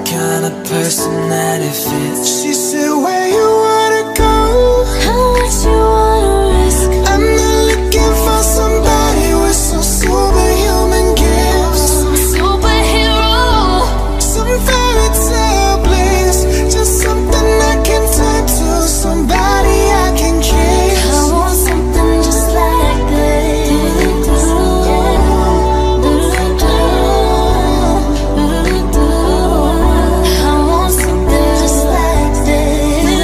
kind of person that it fits. She said, where you wanna go? How much you wanna risk? I'm not looking for somebody with some superhuman gifts. Superhero. Some fairy tale bliss. Just something I can turn to, somebody I can kiss. I want something just like this. I want something just like this.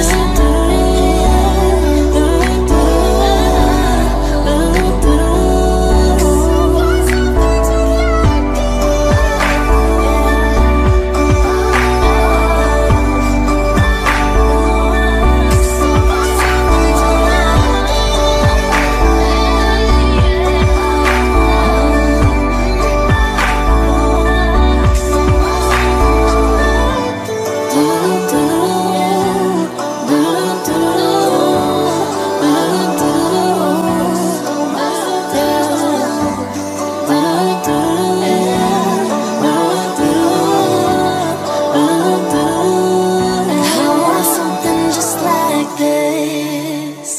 I want something just like this.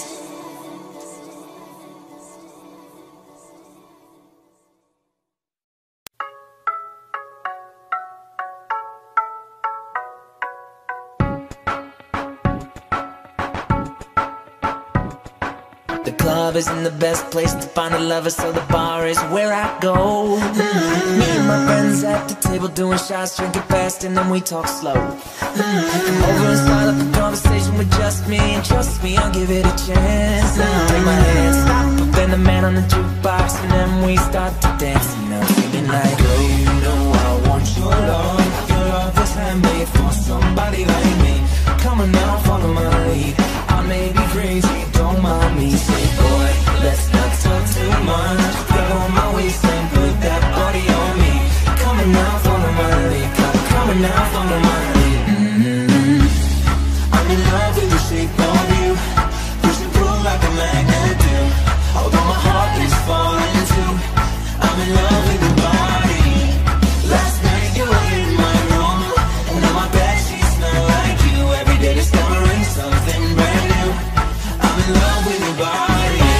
The club isn't the best place to find a lover, so the bar is where I go. Me and my friends at the table doing shots, drinking fast, and then we talk slow. Come over and start up a conversation with just me, and trust me, I'll give it a chance. Take my hand, stop, up in the man on the jukebox, and then we start to dance. You know, singing like, girl, you know I want your love. Your love was handmade for somebody like me. Come on now, follow my lead. I may be crazy, don't mind me. Say, boy, let's not talk too much. Grab on my waist and put that body on me. Come on now, follow my lead. Come on now, follow my lead. I'm in love with the shape of you. Push and pull like a magnet do. Although my heart is falling too. I'm in love with your body. Last night you were in my room, and now my bed sheets smell like you. Every day discovering something brand new. I'm in love with your body.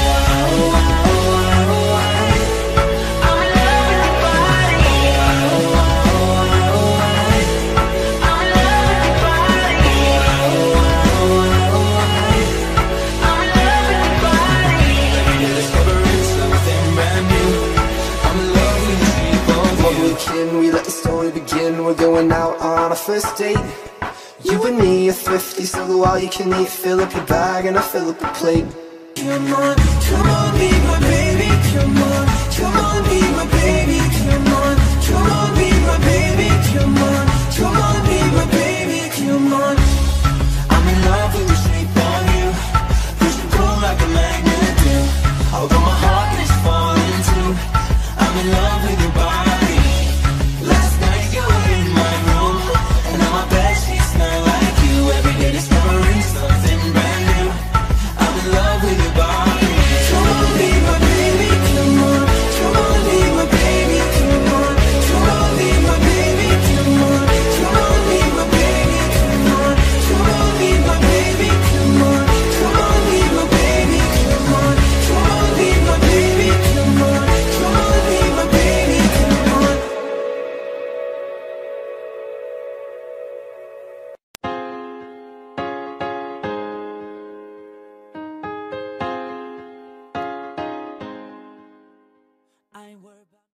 We let the story begin. We're going out on a first date. You and me are thrifty, so go all you can eat. Fill up your bag and I fill up your plate. Come on, be my baby. Come on, be my baby.